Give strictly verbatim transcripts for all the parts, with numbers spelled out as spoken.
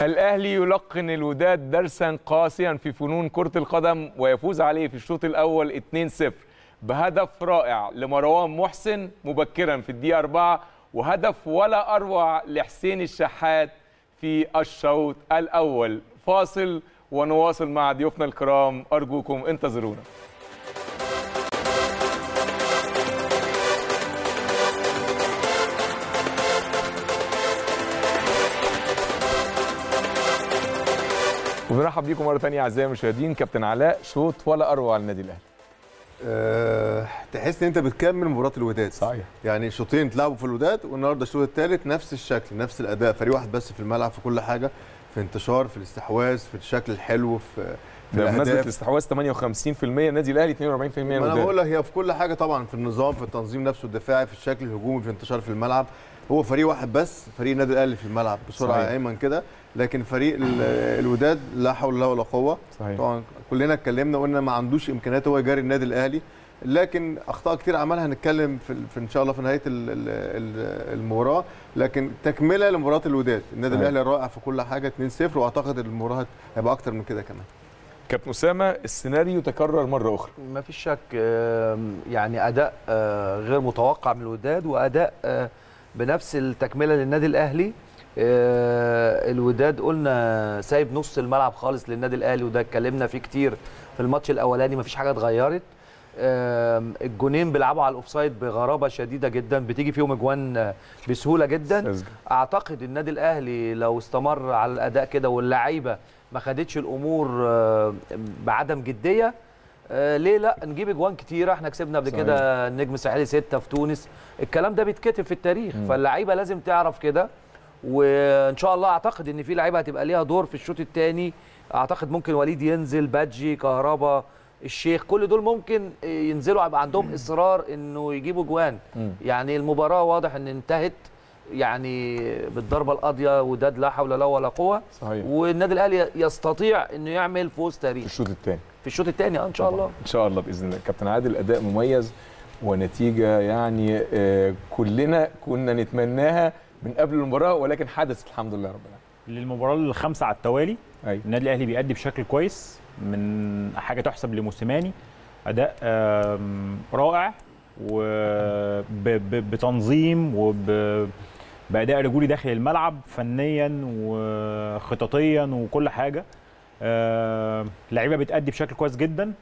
الأهلي يلقن الوداد درسا قاسيا في فنون كرة القدم ويفوز عليه في الشوط الأول اثنين صفر بهدف رائع لمروان محسن مبكرا في الدقيقة أربعة، وهدف ولا أروع لحسين الشحات في الشوط الأول. فاصل ونواصل مع ضيوفنا الكرام، أرجوكم انتظرونا. وبنرحب بيكم مره ثانيه اعزائي المشاهدين. كابتن علاء، شوط ولا اروع للنادي الاهلي. أه تحس ان انت بتكمل مباراه الوداد. صحيح. يعني شوطين اتلعبوا في الوداد، والنهارده الشوط الثالث نفس الشكل نفس الاداء، فريق واحد بس في الملعب في كل حاجه، في انتشار، في الاستحواذ، في الشكل الحلو، في في ده بمناسبه الاستحواذ ثمانية وخمسين بالمية النادي الاهلي اثنين وأربعين بالمية الوداد. انا بقول لك هي في كل حاجه طبعا، في النظام، في التنظيم نفسه الدفاعي، في الشكل الهجومي، في الانتشار في الملعب. هو فريق واحد بس، فريق النادي الاهلي في الملعب بسرعه ايمن كده، لكن فريق الوداد لا حول له ولا قوه. صحيح. طبعا كلنا اتكلمنا وقلنا ما عندوش امكانيات هو يجاري النادي الاهلي، لكن اخطاء كتير عملها هنتكلم في, في ان شاء الله في نهايه المباراه، لكن تكمله لمباراه الوداد. النادي الاهلي رائع في كل حاجه اثنين صفر، واعتقد المباراه هيبقى اكتر من كده كمان. كابتن اسامه، السيناريو تكرر مره اخرى. ما فيش شك، يعني اداء غير متوقع من الوداد، واداء بنفس التكمله للنادي الاهلي. الوداد قلنا سايب نص الملعب خالص للنادي الاهلي، وده اتكلمنا فيه كتير في الماتش الاولاني. ما فيش حاجه اتغيرت. الجونين بيلعبوا على الاوفسايد بغرابه شديده جدا، بتيجي فيهم اجوان بسهوله جدا. اعتقد النادي الاهلي لو استمر على الاداء كده واللعيبه ما خدتش الامور بعدم جديه، ليه لا نجيب اجوان كتيره. احنا كسبنا قبل كده النجم الساحلي ستة في تونس، الكلام ده بيتكتب في التاريخ. م. فاللعيبه لازم تعرف كده، وان شاء الله اعتقد ان في لعيبه هتبقى ليها دور في الشوط الثاني. اعتقد ممكن وليد ينزل، بادجي، كهربا، الشيخ، كل دول ممكن ينزلوا، يبقى عندهم اصرار انه يجيبوا جوان. م. يعني المباراه واضح ان انتهت يعني بالضربه القاضيه، وداد لا حول له ولا قوه. صحيح. والنادي الاهلي يستطيع انه يعمل فوز تاريخي في الشوط الثاني. في الشوط الثاني اه ان شاء الله. ان شاء الله باذن الله. كابتن عادل، اداء مميز ونتيجه يعني آه كلنا كنا نتمناها من قبل المباراه، ولكن حدثت الحمد لله رب العالمين. للمباراه الخامسه على التوالي. أيوة. النادي الاهلي بيأدي بشكل كويس، من حاجه تحسب لموسيماني. اداء رائع وبتنظيم وباداء رجولي داخل الملعب، فنيا وخططيا وكل حاجه. اللعيبه بتأدي بشكل كويس جدا.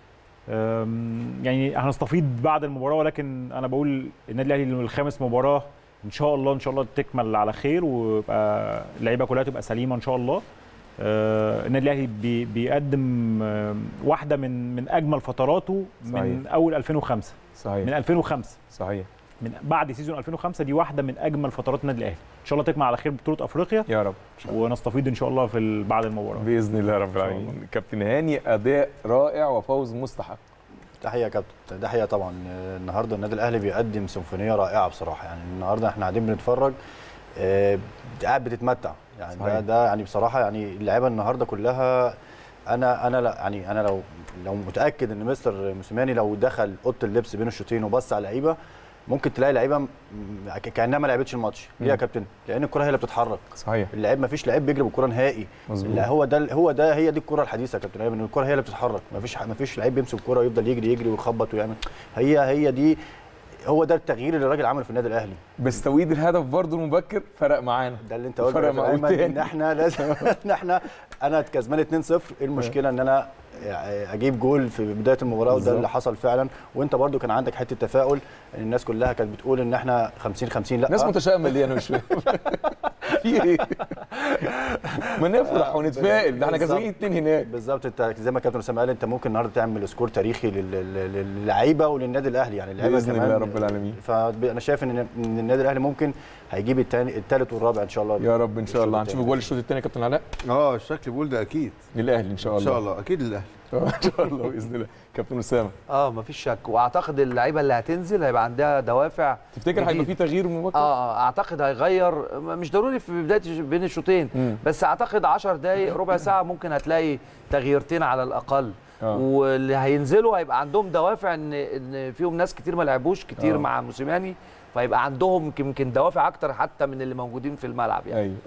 يعني هنستفيد بعد المباراه، ولكن انا بقول النادي الاهلي الخامس مباراه ان شاء الله ان شاء الله تكمل على خير، ويبقى اللعيبه كلها تبقى سليمه ان شاء الله. النادي الاهلي بي بيقدم واحده من من اجمل فتراته. صحيح. من اول ألفين وخمسة. صحيح. من ألفين وخمسة. صحيح. من بعد سيزون ألفين وخمسة دي واحده من اجمل فترات النادي الاهلي. ان شاء الله تكمل على خير بطوله افريقيا يا رب، ونستفيد ان شاء الله في بعد المباراه باذن الله رب العالمين. كابتن هاني، اداء رائع وفوز مستحق. تحيه يا كابتن. تحيه طبعا. النهارده النادي الاهلي بيقدم سيمفونيه رائعه بصراحه. يعني النهارده احنا قاعدين بنتفرج، قاعد بتتمتع يعني. ده, ده يعني بصراحه يعني اللعيبه النهارده كلها، انا انا لا يعني انا لو لو متاكد ان مستر موسيماني لو دخل اوضه اللبس بين الشوطين وبص على اللعيبه، ممكن تلاقي لعيبه كانها ما لعبتش الماتش. ليه يا كابتن؟ لان الكره هي اللي بتتحرك. صحيح. اللعيب ما فيش لعيب بيجري بالكره نهائي. لا، هو ده هو ده هي دي الكره الحديثه يا كابتن، ان الكره هي اللي بتتحرك. ما فيش ما فيش لعيب بيمسك الكره ويفضل يجري يجري ويخبط ويعمل. هي هي دي هو ده التغيير اللي الراجل عمله في النادي الاهلي. بس توقيت الهدف برضه المبكر فرق معانا. ده اللي انت قلته فرق معانا، ان احنا لازم ان احنا انا كسبان اتنين صفر. ايه المشكله ان انا اجيب جول في بدايه المباراه؟ وده اللي حصل فعلا. وانت برضو كان عندك حته تفاؤل، ان الناس كلها كانت بتقول ان احنا خمسين خمسين. لا، ناس متشائمه ليه؟ انا مش فاهم في ايه؟ ما نفرح ونتفائل، ده احنا كسبانين اتنين هناك. بالظبط. انت زي ما كابتن اسامه قال، انت ممكن النهارده تعمل سكور تاريخي للعيبه وللنادي الاهلي. يعني اللعيبه باذن الله رب العالمين. فانا شايف ان النادي الاهلي ممكن هيجيب الثاني الثالث والرابع ان شاء الله. يا رب ان شاء الله. هنشوف جوال الشوط الثاني يا كابتن علاء. اه الشكل بيقول ده اكيد للاهلي ان شاء الله. ان شاء الله اكيد للاهلي ان شاء الله باذن الله. كابتن اسامه. اه مفيش شك، واعتقد اللعيبه اللي هتنزل هيبقى عندها دوافع. تفتكر هيبقى في تغيير مبكر؟ اه اعتقد هيغير، مش ضروري في بدايه بين الشوطين، بس اعتقد عشر دقائق ربع ساعه ممكن هتلاقي تغييرتين على الاقل. آه. واللي هينزلوا هيبقى عندهم دوافع، ان ان فيهم ناس كتير ما لعبوش كتير آه. مع موسيماني، فيبقى عندهم يمكن دوافع اكتر حتى من اللي موجودين في الملعب يعني. ايوه ايوه.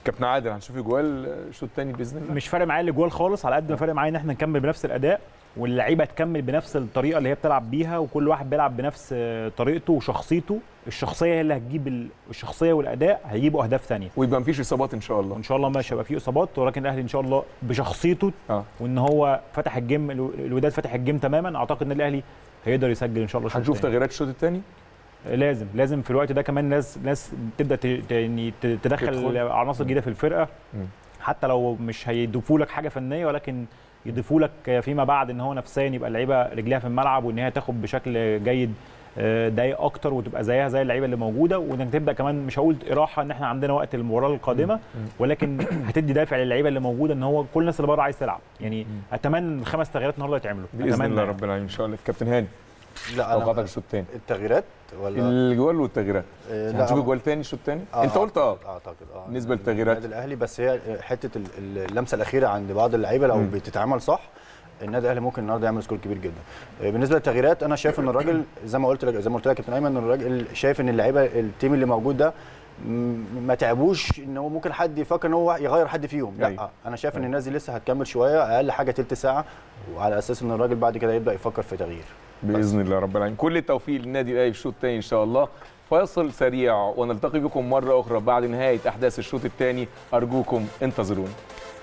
كابتن عادل هنشوف اجوال الشوط الثاني باذن الله. مش فارق معايا الاجوال خالص، على قد ما فارق معايا ان احنا نكمل بنفس الاداء واللعيبه تكمل بنفس الطريقه اللي هي بتلعب بيها، وكل واحد بيلعب بنفس طريقته وشخصيته. الشخصيه هي اللي هتجيب ال... الشخصيه والاداء هيجيبوا اهداف ثانيه، ويبقى مفيش اصابات ان شاء الله. وان شاء الله مش هيبقى فيه اصابات، ولكن الاهلي ان شاء الله بشخصيته اه وان هو فتح الجيم، الوداد فتح الجيم تماما، اعتقد ان الاهلي هيقدر يسجل ان شاء الله. هنشوف تغييرات الشوط الثاني. لازم لازم في الوقت ده كمان ناس ناس تبدا يعني تدخل عناصر جديده في الفرقه، م. حتى لو مش هيضيفوا لك حاجه فنيه، ولكن يضيفوا لك فيما بعد ان هو نفسيا يبقى اللعيبه رجليها في الملعب، وان هي تاخد بشكل جيد دقايق اكتر وتبقى زيها زي اللعيبه اللي موجوده، وانك تبدا كمان مش هقول راحه ان احنا عندنا وقت المباراه القادمه، ولكن هتدي دافع للعيبه اللي موجوده ان هو كل الناس اللي بره عايز تلعب. يعني اتمنى الخمس تغييرات النهارده يتعملوا باذن الله رب العالمين ان شاء الله. كابتن هاني، لا انا توقعاتك الشوط الثاني؟ التغييرات ولا الجوال والتغييرات؟ إيه هنشوف الجوال ثاني الشوط الثاني؟ آه انت قلت اه اعتقد اه بالنسبه للتغييرات النادي الاهلي، بس هي حته اللمسه الاخيره عند بعض اللعيبه لو م. بتتعمل صح، النادي الاهلي ممكن النهارده يعمل سكور كبير جدا. بالنسبه للتغييرات انا شايف ان الراجل زي ما قلت لك زي ما قلت لك كابتن ايمن، الراجل شايف ان اللعيبه التيم اللي موجود ده ما تعبوش ان هو ممكن حد يفكر ان هو يغير حد فيهم، لا أي. انا شايف ان الناس دي لسه هتكمل شويه، اقل حاجه ثلث ساعه، وعلى اساس ان الراجل بعد كده يبدا يفكر في تغيير باذن الله رب العالمين. كل التوفيق للنادي الاهلي في الشوط الثاني ان شاء الله. فاصل سريع ونلتقي بكم مره اخرى بعد نهايه احداث الشوط الثاني، ارجوكم انتظرونا.